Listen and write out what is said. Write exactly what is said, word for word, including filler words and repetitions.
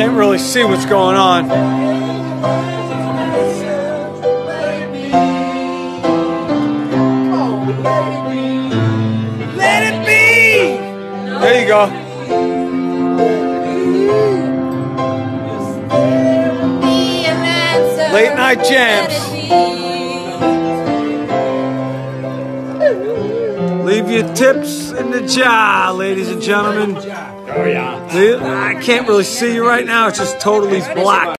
Can't really see what's going on. Let it be! There you go. Late night jams. Leave your tips in the jar, ladies and gentlemen. Oh, yeah. I can't really see you right now. It's just totally black.